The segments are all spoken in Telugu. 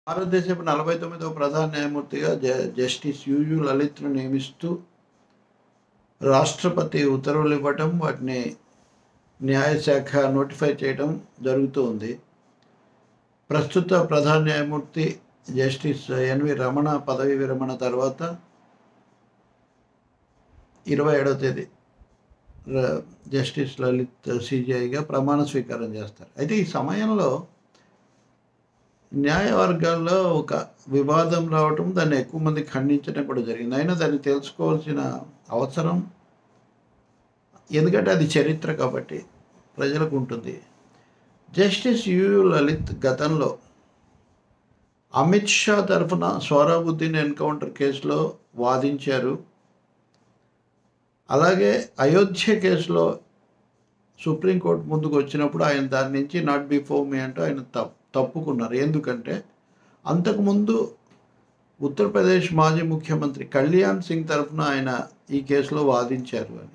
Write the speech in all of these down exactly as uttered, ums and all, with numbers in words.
భారతదేశపు నలభై తొమ్మిదవ ప్రధాన న్యాయమూర్తిగా జ జస్టిస్ యూయు లలిత్‌ను నియమిస్తూ రాష్ట్రపతి ఉత్తర్వులు ఇవ్వటం, వాటిని న్యాయశాఖ నోటిఫై చేయడం జరుగుతూ ఉంది. ప్రస్తుత ప్రధాన న్యాయమూర్తి జస్టిస్ ఎన్వి రమణ పదవీ విరమణ తర్వాత ఇరవై ఏడవ తేదీ జస్టిస్ లలిత్ సిజేఐగా ప్రమాణ స్వీకారం చేస్తారు. అయితే ఈ సమయంలో న్యాయవర్గాల్లో ఒక వివాదం రావటం, దాన్ని ఎక్కువ మంది ఖండించడం కూడా జరిగింది. అయినా దాన్ని తెలుసుకోవాల్సిన అవసరం, ఎందుకంటే అది చరిత్ర కాబట్టి ప్రజలకు ఉంటుంది. జస్టిస్ యూయు లలిత్ గతంలో అమిత్ షా తరఫున సోహరాబుద్దీన్ ఎన్కౌంటర్ కేసులో వాదించారు. అలాగే అయోధ్య కేసులో సుప్రీంకోర్టు ముందుకు వచ్చినప్పుడు ఆయన దాని నుంచి నాట్ బిఫోర్ మీ అంటూ ఆయన తప్పు తప్పుకున్నారు. ఎందుకంటే అంతకుముందు ఉత్తరప్రదేశ్ మాజీ ముఖ్యమంత్రి కళ్యాణ్ సింగ్ తరఫున ఆయన ఈ కేసులో వాదించారు అని.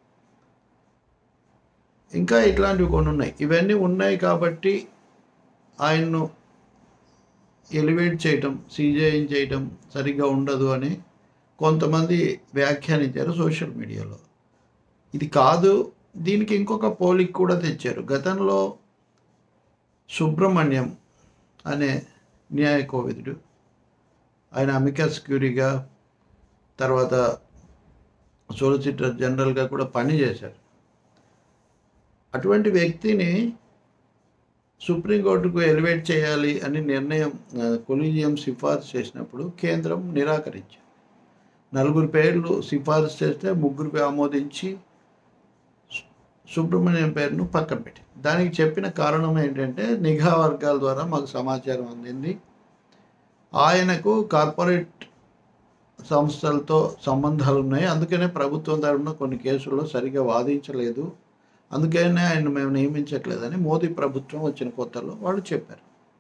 ఇంకా ఇట్లాంటివి కొన్ని ఉన్నాయి. ఇవన్నీ ఉన్నాయి కాబట్టి ఆయన్ను ఎలివేట్ చేయటం, సీజేఐ చేయటం సరిగ్గా ఉండదు అని కొంతమంది వ్యాఖ్యానించారు సోషల్ మీడియాలో. ఇది కాదు, దీనికి ఇంకొక పోలిక కూడా తెచ్చారు. గతంలో సుబ్రహ్మణ్యం అనే న్యాయ కోవిదుడు, ఆయన అమికస్ క్యూరీగా, తర్వాత సోలిసిటర్ జనరల్గా కూడా పనిచేశారు. అటువంటి వ్యక్తిని సుప్రీంకోర్టుకు ఎలివేట్ చేయాలి అని నిర్ణయం కొలీజియం సిఫార్సు చేసినప్పుడు కేంద్రం నిరాకరించారు. నలుగురు పేర్లు సిఫార్సు చేస్తే ముగ్గురు ఆమోదించి సుబ్రహ్మణ్యం పేరును పక్కన పెట్టి, దానికి చెప్పిన కారణం ఏంటంటే నిఘా వర్గాల ద్వారా మాకు సమాచారం అందింది, ఆయనకు కార్పొరేట్ సంస్థలతో సంబంధాలు ఉన్నాయి, అందుకనే ప్రభుత్వం తరఫున కొన్ని కేసుల్లో సరిగా వాదించలేదు, అందుకనే ఆయన మేము నియమించట్లేదని మోదీ ప్రభుత్వం వచ్చిన కొత్తలో వాళ్ళు చెప్పారు.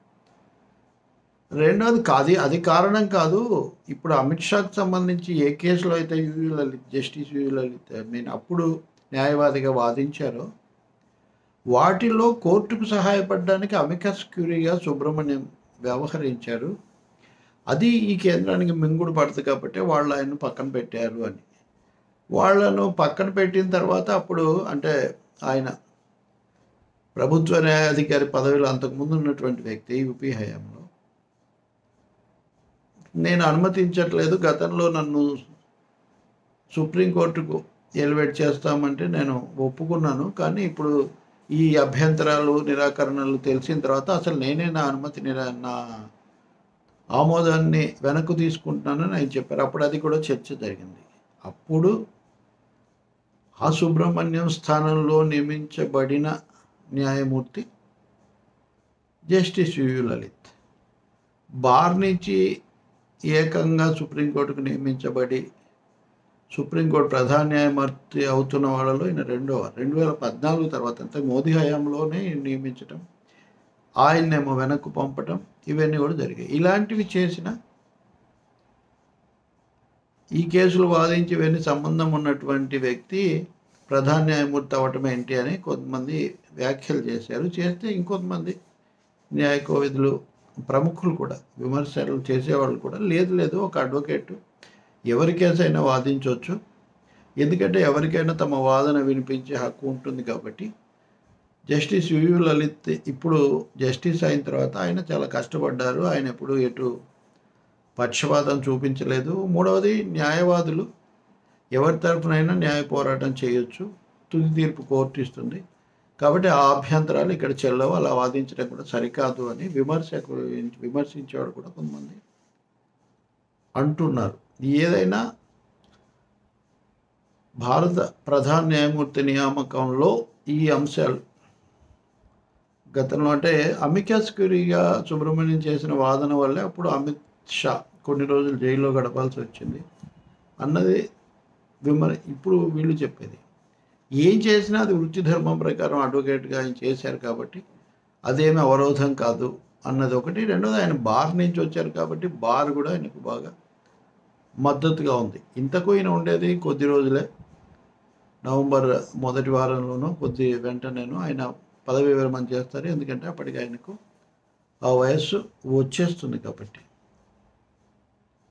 రెండవది కాదు, అది కారణం కాదు. ఇప్పుడు అమిత్ షాకు సంబంధించి ఏ కేసులో అయితే U U Lalit justice U U Lalit I mean అప్పుడు న్యాయవాదిగా వాదించారో వాటిలో కోర్టుకు సహాయపడడానికి అమికస్ క్యూరీగా సుబ్రహ్మణ్యం వ్యవహరించారు. అది ఈ కేంద్రానికి మింగుడు పడుతుంది కాబట్టి వాళ్ళు ఆయన పక్కన పెట్టారు అని. వాళ్ళను పక్కన పెట్టిన తర్వాత అప్పుడు అంటే ఆయన ప్రభుత్వ న్యాయాధికారి పదవిలో అంతకుముందు ఉన్నటువంటి వ్యక్తి యూపీ హయాంలో, నేను అనుమతించట్లేదు, గతంలో నన్ను సుప్రీంకోర్టుకు ఎలివేట్ చేస్తామంటే నేను ఒప్పుకున్నాను, కానీ ఇప్పుడు ఈ అభ్యంతరాలు నిరాకరణలు తెలిసిన తర్వాత అసలు నేనే నా అనుమతి నిరా నా ఆమోదాన్ని వెనక్కు తీసుకుంటున్నానని ఆయన చెప్పారు. అప్పుడు అది కూడా చర్చ జరిగింది. అప్పుడు ఆ సుబ్రహ్మణ్యం స్థానంలో నియమించబడిన న్యాయమూర్తి జస్టిస్ యూయు లలిత్. బార్ నుంచి ఏకంగా సుప్రీంకోర్టుకు నియమించబడి సుప్రీంకోర్టు ప్రధాన న్యాయమూర్తి అవుతున్న వాళ్ళలో ఈయన రెండవ రెండు వేల పద్నాలుగు తర్వాత అంతే మోదీ హయాంలోనే నియమించటం, ఆయన్నేమో వెనక్కు పంపటం, ఇవన్నీ కూడా జరిగాయి. ఇలాంటివి చేసిన ఈ కేసులు వాదించి ఇవన్నీ సంబంధం ఉన్నటువంటి వ్యక్తి ప్రధాన న్యాయమూర్తి అవ్వటం ఏంటి అని కొంతమంది వ్యాఖ్యలు చేశారు. చేస్తే ఇంకొంతమంది న్యాయ కోవిదులు ప్రముఖులు కూడా విమర్శలు చేసేవాళ్ళు కూడా లేదు లేదు ఒక అడ్వకేట్ ఎవరి కేసైనా వాదించవచ్చు, ఎందుకంటే ఎవరికైనా తమ వాదన వినిపించే హక్కు ఉంటుంది కాబట్టి. జస్టిస్ యూయు లలిత్ ఇప్పుడు జస్టిస్ అయిన తర్వాత ఆయన చాలా కష్టపడ్డారు, ఆయన ఎప్పుడు ఎటు పక్షపాతం చూపించలేదు. మూడవది న్యాయవాదులు ఎవరి తరఫునైనా న్యాయ పోరాటం చేయొచ్చు, తుది తీర్పు కోర్టు ఇస్తుంది కాబట్టి ఆ అభ్యంతరాలు ఇక్కడ చెల్లవు, అలా వాదించడం కూడా సరికాదు అని విమర్శకు విమర్శించేవాడు కూడా కొంతమంది అంటున్నారు. ఏదైనా భారత ప్రధాన న్యాయమూర్తి నియామకంలో ఈ అంశాలు గతంలో అంటే అమికస్ క్యూరీగా సుబ్రహ్మణ్యం చేసిన వాదన వల్లే అప్పుడు అమిత్ షా కొన్ని రోజులు జైల్లో గడపాల్సి వచ్చింది అన్నది విమర్ ఇప్పుడు వీళ్ళు చెప్పేది. ఏం చేసినా అది వృత్తి ధర్మం ప్రకారం అడ్వకేట్గా ఆయన చేశారు కాబట్టి అదేమి అవరోధం కాదు అన్నది ఒకటి. రెండోది ఆయన బార్ నుంచి వచ్చారు కాబట్టి బార్ కూడా ఆయనకు బాగా మద్దతుగా ఉంది. ఇంతకు ఈయన ఉండేది కొద్ది రోజులే, నవంబర్ మొదటి వారంలోనూ కొద్ది వెంటనేనూ ఆయన పదవి విరమణ చేస్తారు, ఎందుకంటే అప్పటికి ఆయనకు ఆ వయస్సు వచ్చేస్తుంది కాబట్టి.